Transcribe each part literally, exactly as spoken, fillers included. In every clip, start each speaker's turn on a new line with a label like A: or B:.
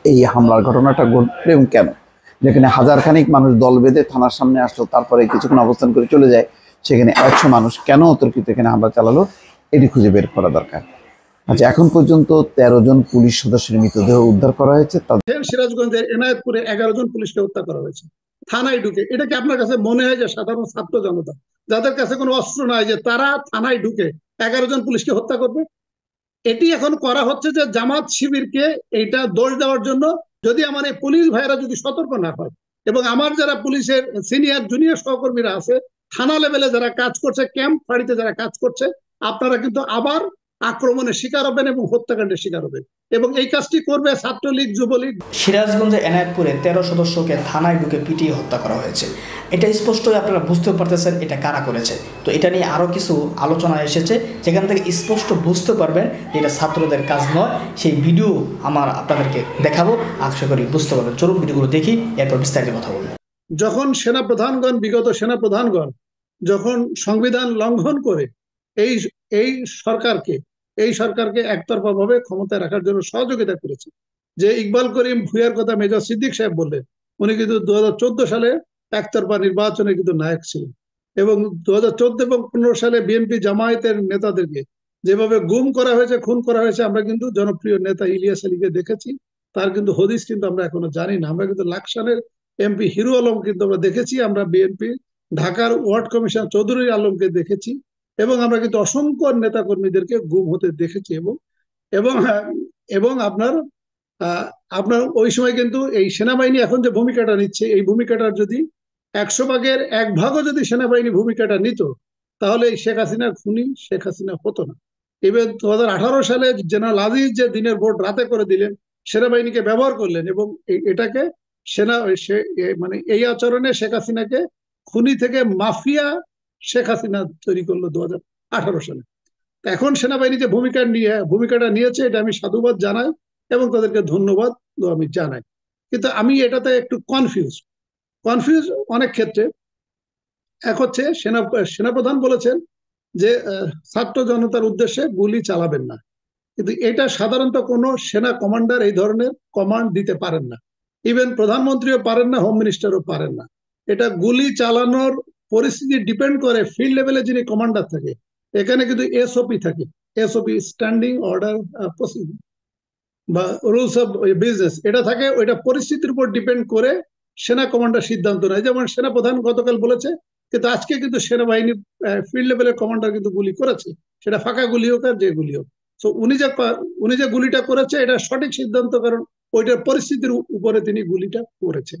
A: এই হামলার ঘটনাটা ঘটলো এবং কেন, যেখানে হাজার খানিক মানুষ দল বেঁধে থানার সামনে আসলো, তারপরে কিছুক্ষণ অবস্থান করে চলে যায়, সেখানে একশো মানুষ কেন অতর্কিত এখানে হামলা চালালো, এটি খুঁজে বের করা দরকার। আচ্ছা, এখন পর্যন্ত তেরো জন পুলিশ সদস্যের মৃতদেহ উদ্ধার করা হয়েছে।
B: সিরাজগঞ্জের এনায়েতপুরে এগারো জন পুলিশকে হত্যা করা হয়েছে থানায় ঢুকে। এটা কি আপনার কাছে মনে হয় যে সাধারণ ছাত্র জনতা যাদের কাছে কোনো অস্ত্র নাই, যে তারা থানায় ঢুকে এগারো জন পুলিশকে হত্যা করবে? এটি এখন করা হচ্ছে যে জামাত শিবিরকে এইটা দোষ দেওয়ার জন্য। যদি আমার এই পুলিশ ভাইরা যদি সতর্ক না হয়, এবং আমার যারা পুলিশের সিনিয়র জুনিয়র সহকর্মীরা আছে থানা লেভেলে যারা কাজ করছে, ক্যাম্প ফাঁড়িতে যারা কাজ করছে, আপনারা কিন্তু আবার আক্রমণের শিকার হবেন এবং হত্যাকাণ্ডের শিকার হবেন। এবং এই কাজটি করবে ছাত্রলীগ, যুবলীগ।
C: সিরাজগঞ্জে এনায়েতপুরে তেরো সদস্যকে থানায় ঢুকে পিটিয়ে হত্যা করা হয়েছে। এটা স্পষ্টই আপনারা বুঝতে পারতেছেন এটা কারা করেছে। তো এটা নিয়ে আরও কিছু আলোচনা এসেছে, যেখান থেকে স্পষ্ট বুঝতে পারবেন যে এটা ছাত্রদের কাজ নয়। সেই ভিডিও আমার আপনাদেরকে দেখাবো, আশা করি বুঝতে পারবেন। চলুন ভিডিওগুলো দেখি, এরপর বিস্তারিত কথা বলবো।
B: যখন সেনা প্রধানগণ, বিগত সেনা প্রধানগণ যখন সংবিধান লঙ্ঘন করে এই এই সরকারকে এই সরকারকে একতরফা ভাবে ক্ষমতায় রাখার জন্য সহযোগিতা করেছে, যে ইকবাল করিম ভুঁইয়ার কথা মেজর সিদ্দিক সাহেব বললেন, উনি কিন্তু দু হাজার চোদ্দ সালে একতরফা নির্বাচনে কিন্তু নায়ক ছিলেন। এবং দু হাজার চোদ্দ এবং পনেরো সালে বিএনপি জামায়াতের নেতাদেরকে যেভাবে গুম করা হয়েছে, খুন করা হয়েছে, আমরা কিন্তু জনপ্রিয় নেতা ইলিয়াস আলীকে দেখেছি। তার কিন্তু হদিস কিন্তু আমরা এখনো জানি না। আমরা কিন্তু লাকসানের এমপি হিরো আলম কিন্তু আমরা দেখেছি, আমরা বিএনপি ঢাকার ওয়ার্ড কমিশনার চৌধুরী আলমকে দেখেছি, এবং আমরা কিন্তু অসংখ্য নেতা কর্মীদেরকে গুম হতে দেখেছি। এবং এবং এবং আপনার আপনার ওই সময় কিন্তু এই সেনাবাহিনী এখন যে ভূমিকাটা নিচ্ছে, এই ভূমিকাটার যদি একশো ভাগের এক ভাগও যদি সেনাবাহিনী ভূমিকাটা নিত, তাহলে এই শেখ হাসিনার খুনি শেখ হাসিনা হতো না। এবার দু হাজার আঠারো সালে জেনারেল আজিজ যে দিনের ভোট রাতে করে দিলেন, সেনাবাহিনীকে ব্যবহার করলেন, এবং এটাকে সেনা মানে এই আচরণে শেখ হাসিনাকে খুনি থেকে মাফিয়া শেখ হাসিনা তৈরি করলো দু হাজার আঠারো সালে। এখন সেনাবাহিনী যে ভূমিকা নিয়ে ভূমিকাটা নিয়েছে, এটা আমি সাধুবাদ জানাই এবং তাদেরকে ধন্যবাদ আমি জানাই। কিন্তু আমি এটাতে একটু কনফিউজ কনফিউজ অনেক ক্ষেত্রে। এক হচ্ছে সেনা সেনাপ্রধান বলেছেন যে ছাত্র জনতার উদ্দেশ্যে গুলি চালাবেন না, কিন্তু এটা সাধারণত কোনো সেনা কমান্ডার এই ধরনের কমান্ড দিতে পারেন না। ইভেন প্রধানমন্ত্রীও পারেন না, হোম মিনিস্টারও পারেন না। এটা গুলি চালানোর পরিস্থিতি ডিপেন্ড করে ফিল্ড লেভেলে যিনি কমান্ডার থাকে, এখানে কিন্তু এসওপি থাকে, এসওপি স্ট্যান্ডিং অর্ডার প্রসিডিউর বা রুলস অফ বিজনেস, এটা থাকে। ওইটা পরিস্থিতির উপর ডিপেন্ড করে সেনা কমান্ডার সিদ্ধান্ত নেয়। যেমন সেনা প্রধান গতকাল বলেছে, কিন্তু আজকে কিন্তু সেনাবাহিনী ফিল্ড লেভেলের কমান্ডার কিন্তু গুলি করেছে, সেটা ফাঁকা গুলি হোক আর যে গুলি হোক। তো উনি যে উনি যে গুলিটা করেছে এটা সঠিক সিদ্ধান্ত, কারণ ওইটার পরিস্থিতির উপরে তিনি গুলিটা করেছেন।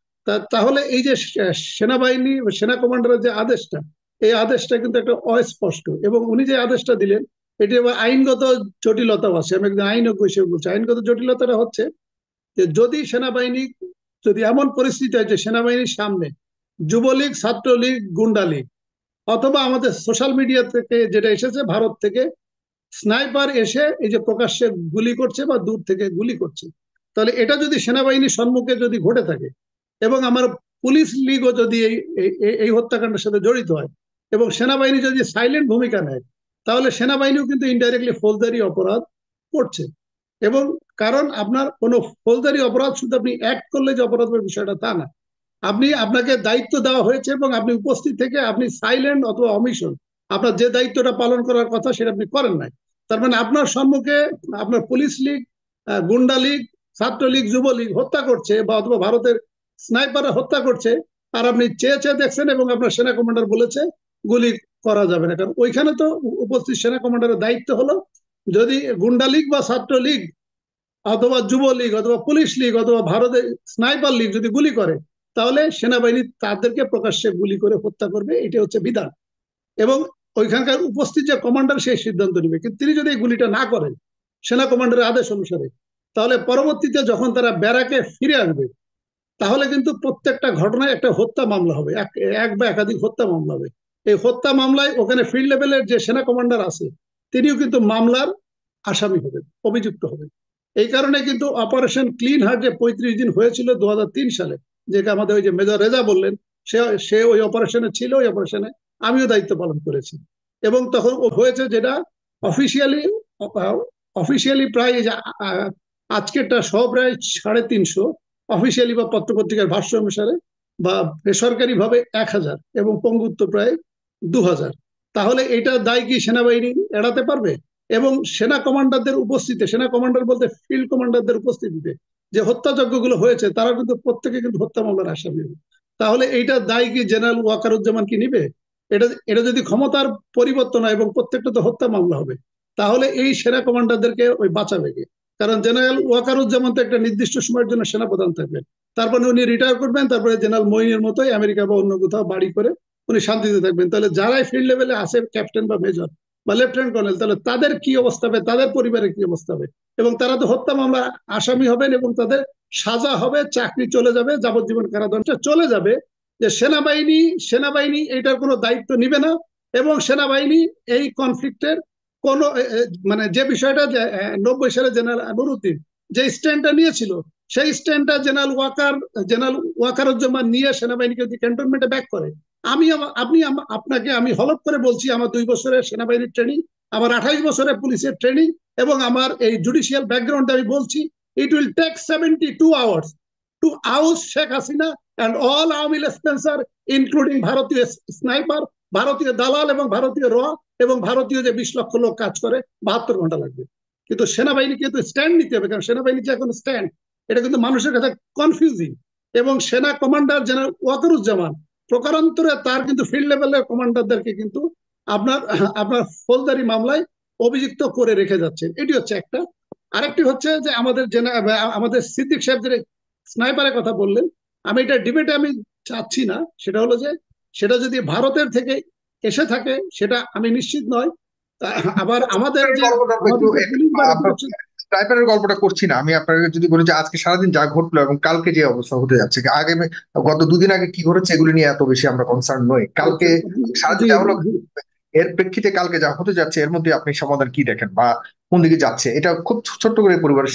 B: তাহলে এই যে সেনাবাহিনী সেনা কমান্ডারের যে আদেশটা, এই আদেশটা কিন্তু একটা অস্পষ্ট, এবং উনি যে আদেশটা দিলেন এটি আবার আইনগত জটিলতাও আছে। আমি একজন আইনজ্ঞ হিসেবে বলছি, আইনগত জটিলতাটা হচ্ছে যে যদি সেনাবাহিনী যদি এমন পরিস্থিতি হয় যে সেনাবাহিনীর সামনে যুবলীগ, ছাত্রলীগ, গুন্ডা লীগ, অথবা আমাদের সোশ্যাল মিডিয়া থেকে যেটা এসেছে ভারত থেকে, স্নাইপার এসে এই যে প্রকাশ্যে গুলি করছে বা দূর থেকে গুলি করছে, তাহলে এটা যদি সেনাবাহিনীর সম্মুখে যদি ঘটে থাকে, এবং আমার পুলিশ লীগও যদি এই এই হত্যাকাণ্ডের সাথে জড়িত হয়, এবং সেনাবাহিনী যদি সাইলেন্ট ভূমিকা নেয়, তাহলে সেনাবাহিনীও কিন্তু ইনডাইরেক্টলি ফৌজদারি অপরাধ করছে। এবং কারণ আপনার কোনো ফৌজদারি অপরাধ শুধু আপনি অ্যাক্ট করলে যে অপরাধের বিষয়টা তা না, আপনি আপনাকে দায়িত্ব দেওয়া হয়েছে এবং আপনি উপস্থিত থেকে আপনি সাইলেন্ট অথবা অমিশন, আপনার যে দায়িত্বটা পালন করার কথা সেটা আপনি করেন নাই। তার মানে আপনার সম্মুখে আপনার পুলিশ লীগ, গুন্ডা লীগ, ছাত্রলীগ, যুবলীগ হত্যা করছে, বা অথবা ভারতের স্নাইপাররা হত্যা করছে, আর আপনি চেয়ে চেয়ে দেখছেন, এবং আপনার সেনা কমান্ডার বলেছে গুলি করা যাবে না। কারণ ওইখানে তো উপস্থিত সেনা কমান্ডারের দায়িত্ব হলো, যদি গুন্ডা লীগ বা ছাত্র লীগ অথবা যুবলীগ অথবা পুলিশ লীগ অথবা ভারতের স্নাইপার লীগ যদি গুলি করে, তাহলে সেনাবাহিনী তাদেরকে প্রকাশ্যে গুলি করে হত্যা করবে, এটা হচ্ছে বিধান। এবং ওইখানকার উপস্থিত যে কমান্ডার সেই সিদ্ধান্ত নেবে। কিন্তু তিনি যদি এই গুলিটা না করেন সেনা কমান্ডারের আদেশ অনুসারে, তাহলে পরবর্তীতে যখন তারা ব্যারাকে ফিরে আসবে, তাহলে কিন্তু প্রত্যেকটা ঘটনায় একটা হত্যা মামলা হবে, এক বা একাধিক হত্যা মামলা হবে। এই হত্যা মামলায় ওখানে ফিল্ড লেভেলের যে সেনা কমান্ডার আছে তিনিও কিন্তু মামলার আসামি হবেন, অভিযুক্ত হবেন। এই কারণে কিন্তু অপারেশন ক্লিন হার্ট যে পঁয়ত্রিশ দিন হয়েছিল দু হাজার তিন সালে, যেটা আমাদের ওই যে মেজর রেজা বললেন, সে সে ওই অপারেশনে ছিল, ওই অপারেশনে আমিও দায়িত্ব পালন করেছি। এবং তখন হয়েছে যেটা অফিসিয়ালি অফিসিয়ালি প্রায় আজকেরটা সহ প্রায় সাড়ে তিনশো, অফিসিয়ালি বা পত্রপত্রিকার ভাষ্য অনুসারে বা বেসরকারি ভাবে এক হাজার এবং পঙ্গুত্ব প্রায় দু হাজার। তাহলে এটা দায় কি সেনাবাহিনী এড়াতে পারবে? এবং সেনা কমান্ডারদের উপস্থিতিতে, সেনা কমান্ডার বলতে ফিল্ড কমান্ডারদের উপস্থিতিতে যে হত্যাযজ্ঞগুলো হয়েছে, তারা কিন্তু প্রত্যেকে কিন্তু হত্যা মামলার আসামি। তাহলে এইটা দায় কি জেনারেল ওয়াকারুজ্জামান কি নিবে? এটা এটা যদি ক্ষমতার পরিবর্তন হয় এবং প্রত্যেকটা তো হত্যা মামলা হবে, তাহলে এই সেনা কমান্ডারদেরকে ওই বাঁচাবে কে? কারণ জেনারেল ওয়াকারুজ্জামান তো একটা নির্দিষ্ট সময়ের জন্য সেনাপ্রধান থাকবেন, তারপরে উনি রিটায়ার করবেন, তারপরে জেনারেল মঈনের মতোই আমেরিকা বা অন্য কোথাও বাড়ি করে উনি শান্তিতে থাকবেন। তাহলে যারাই ফিল্ড লেভেলে আছে, ক্যাপ্টেন বা মেজর বা লেফটেন্যান্ট কর্নেল, তাহলে তাদের কি অবস্থা হবে, তাদের পরিবারের কি অবস্থা হবে? এবং তারা তো হত্যা মামলা আসামি হবেন এবং তাদের সাজা হবে, চাকরি চলে যাবে, যাবজ্জীবন কারাদণ্ড চলে যাবে। যে সেনাবাহিনী সেনাবাহিনী এটার কোনো দায়িত্ব নিবে না, এবং সেনাবাহিনী এই কনফ্লিক্টের কোন মানে যে বিষয়টা নব্বই সালে জেনারেল নুরুদ্দিন যে স্ট্যান্ডটা নিয়েছিল, সেই স্ট্যান্ডটা জেনারেল ওয়াকার জেনারেল ওয়াকারুজ্জামান নিয়ে সেনাবাহিনীকে যদি ক্যান্টনমেন্টে ব্যাক করে, আমি আপনি আপনাকে আমি হলফ করে বলছি, আমার দুই বছরের সেনাবাহিনীর ট্রেনিং, আমার আঠাইশ বছরের পুলিশের ট্রেনিং এবং আমার এই জুডিশিয়াল ব্যাকগ্রাউন্ড আমি বলছি, it will take seventy two hours to out Sheikh Hasina and all Awami স্পেন্সার, ইনক্লুডিং ভারতীয় স্নাইপার, ভারতীয় দালাল এবং ভারতীয় র এবং ভারতীয় যে বিশ লক্ষ লোক কাজ করে, বাহাত্তর ঘন্টা লাগবে। কিন্তু সেনাবাহিনীকে কিন্তু স্ট্যান্ড নিতে হবে, কারণ সেনাবাহিনী যে এখন স্ট্যান্ড, এটা কিন্তু মানুষের কাছে কনফিউজিং। এবং সেনা কমান্ডার জেনারেল ওয়াকারুজ্জামান প্রকারান্তরে তার কিন্তু ফিল্ড লেভেলের কমান্ডারদেরকে কিন্তু আপনার আপনার ফৌজদারি মামলায় অভিযুক্ত করে রেখে যাচ্ছেন। এটি হচ্ছে একটা। আরেকটি হচ্ছে যে আমাদের আমাদের সিদ্দিক সাহেব যে স্নাইপারের কথা বললেন, আমি এটা ডিবেটে আমি চাচ্ছি না, সেটা হলো যে সেটা যদি ভারতের থেকে এসে থাকে সেটা আমি নিশ্চিত নয়। আবার আমাদের যে
D: স্নাইপারের গল্পটা করছি না, আমি আপনাকে যদি বলি যে আজকে সারাদিন যা ঘটলো এবং কালকে যে অবস্থা হতে যাচ্ছে, আগে গত দুদিন আগে কি ঘটেছে এগুলো নিয়ে এত বেশি আমরা কনসার্ন নই। কালকে সারাদিন যা হলো, এর প্রেক্ষিতে কালকে যা হতে যাচ্ছে এর মধ্যে আপনি সমাধান কি দেখেন বা কোন দিকে যাচ্ছে, এটা খুব ছোট্ট করে পরিবারের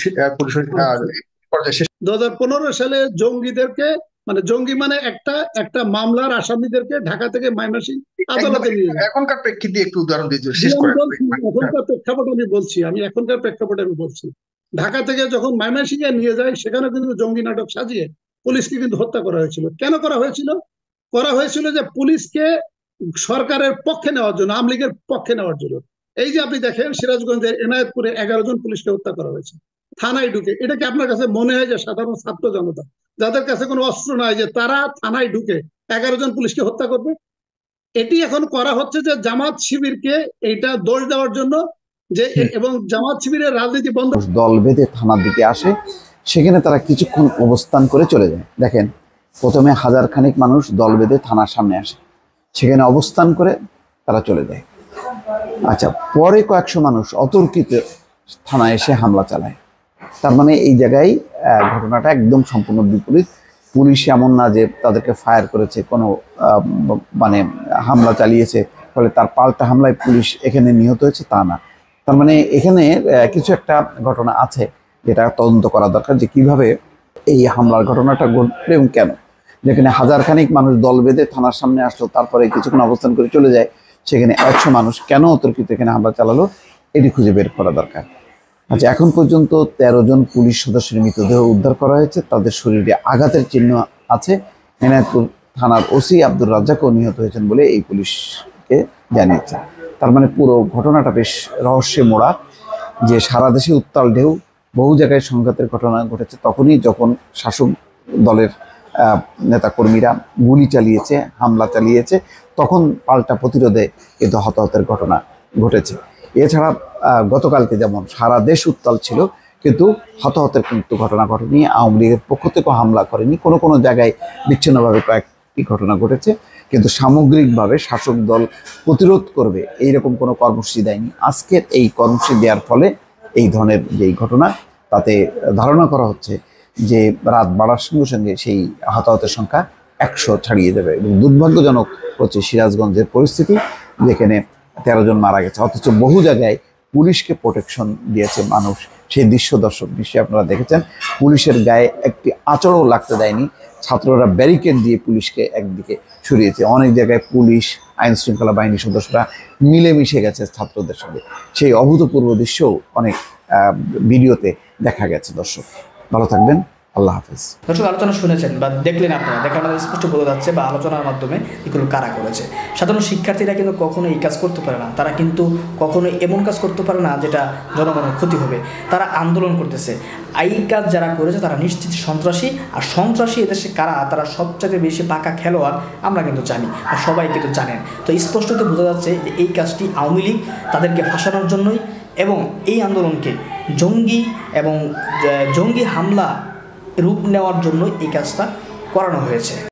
D: পর্যায়ে।
B: দু হাজার পনেরো সালে জঙ্গিদেরকে মানে জঙ্গি মানে একটা একটা মামলার আসামিদেরকে ঢাকা থেকে ময়মনসিংহ আদালতে নিয়ে যায়।
D: এখনকার প্রেক্ষিতে একটু উদাহরণ দিয়ে শেষ করেন।
B: এখনকার প্রেক্ষাপট আমি বলছি আমি এখনকার প্রেক্ষাপট আমি বলছি ঢাকা থেকে যখন ময়মনসিংহে নিয়ে যায়, সেখানে কিন্তু জঙ্গি নাটক সাজিয়ে পুলিশকে কিন্তু হত্যা করা হয়েছিল। কেন করা হয়েছিল? করা হয়েছিল যে পুলিশকে সরকারের পক্ষে নেওয়ার জন্য, আওয়ামী লীগের পক্ষে নেওয়ার জন্য। এই যে আপনি দেখেন সিরাজগঞ্জের এনায়েতপুরে এগারো জন পুলিশকে হত্যা করা হয়েছে থানায় ঢুকে। এটা কি আপনার কাছে মনে হয় যে সাধারণ ছাত্র জনতা যাদের কাছে কোনো অস্ত্র নাই, যে তারা থানায় ঢুকে এগারো জন পুলিশকে হত্যা করবে? এটি এখন করা হচ্ছে যে জামাত শিবিরকে এইটা দোষ দেওয়ার জন্য, যে এবং জামাত শিবিরের রাজনীতি বন্ধ।
A: দল বেঁধে থানার দিকে আসে, সেখানে তারা কিছুক্ষণ অবস্থান করে চলে যায়। দেখেন, প্রথমে হাজার খানিক মানুষ দল বেঁধে থানার সামনে আসে, সেখানে অবস্থান করে তারা চলে যায়। আচ্ছা, পরে কয়েকশো মানুষ অতর্কিত থানায় এসে হামলা চালায়। তার মানে এই জায়গায় ঘটনাটা একদম সম্পূর্ণ বিপরীত। পুলিশ এমন না যে তাদেরকে ফায়ার করেছে, কোনো মানে হামলা চালিয়েছে, ফলে তার পাল্টা হামলায় পুলিশ এখানে নিহত হয়েছে, তা না। তার মানে এখানে কিছু একটা ঘটনা আছে যেটা তদন্ত করা দরকার, যে কিভাবে এই হামলার ঘটনাটা ঘটলো এবং কেন। যেখানে হাজার খানিক মানুষ দল বেঁধে থানার সামনে আসলো, তারপরে কিছুক্ষণ অবস্থান করে চলে যায়, সেখানে একশো মানুষ কেন অতর্কিত এখানে হামলা চালালো, এটি খুঁজে বের করা দরকার। আচ্ছা, এখন পর্যন্ত তেরো জন পুলিশ সদস্যের মৃতদেহ উদ্ধার করা হয়েছে, তাদের শরীরে আঘাতের চিহ্ন আছে। এনায়েতপুর থানার ওসি আব্দুর রাজ্জাকও নিহত হয়েছেন বলে এই পুলিশকে জানিয়েছে। তার মানে পুরো ঘটনাটা বেশ রহস্যে মোড়া, যে সারা দেশে উত্তাল ঢেউ, বহু জায়গায় সংঘাতের ঘটনা ঘটেছে তখনই যখন শাসক দলের নেতাকর্মীরা গুলি চালিয়েছে, হামলা চালিয়েছে, তখন পাল্টা প্রতিরোধে কিন্তু হতাহতের ঘটনা ঘটেছে। এছাড়া গতকালকে যেমন সারা দেশ উত্তাল ছিল, কিন্তু হতাহতের কিন্তু ঘটনা ঘটেনি, আওয়ামী লীগের পক্ষ থেকেও হামলা করেনি, কোনো কোনো জায়গায় বিচ্ছিন্নভাবে কয়েকটি ঘটনা ঘটেছে, কিন্তু সামগ্রিকভাবে শাসক দল প্রতিরোধ করবে এইরকম কোনো কর্মসূচি দেয়নি। আজকের এই কর্মসূচি দেওয়ার ফলে এই ধরনের যেই ঘটনা, তাতে ধারণা করা হচ্ছে যে রাত বাড়ার সঙ্গে সঙ্গে সেই হতাহতের সংখ্যা একশো ছাড়িয়ে যাবে। এবং দুর্ভাগ্যজনক হচ্ছে সিরাজগঞ্জের পরিস্থিতি, যেখানে তেরো জন মারা গেছে, অথচ বহু জায়গায় পুলিশকে প্রোটেকশন দিয়েছে মানুষ। সেই দৃশ্য দর্শক দৃশ্যে আপনারা দেখেছেন, পুলিশের গায়ে একটি আঁচড়ও লাগতে দেয়নি, ছাত্ররা ব্যারিকেড দিয়ে পুলিশকে একদিকে সরিয়েছে। অনেক জায়গায় পুলিশ, আইন শৃঙ্খলা বাহিনীর সদস্যরা মিলেমিশে গেছে ছাত্রদের সঙ্গে। সেই অভূতপূর্ব দৃশ্যও অনেক ভিডিওতে দেখা গেছে। দর্শক ভালো থাকবেন, আল্লাহ হাফেজ।
C: দর্শক আলোচনা শুনেছেন বা দেখলেন আপনারা, দেখার মাধ্যমে স্পষ্ট বোঝা যাচ্ছে বা আলোচনার মাধ্যমে এগুলো কারা করেছে। সাধারণ শিক্ষার্থীরা কিন্তু কখনো এই কাজ করতে পারে না, তারা কিন্তু কখনো এমন কাজ করতে পারে না যেটা জনগণের ক্ষতি হবে। তারা আন্দোলন করতেছে, এই কাজ যারা করেছে তারা নিশ্চিত সন্ত্রাসী। আর সন্ত্রাসী এদেশে কারা, তারা সবচেয়ে বেশি পাকা খেলোয়াড় আমরা কিন্তু জানি, আর সবাই কিন্তু জানেন। তো স্পষ্টত বোঝা যাচ্ছে যে এই কাজটি আওয়ামী লীগ তাদেরকে ফাঁসানোর জন্যই এবং এই আন্দোলনকে জঙ্গি এবং জঙ্গি হামলা রূপ নেওয়ার জন্য এই কাজটা করানো হয়েছে।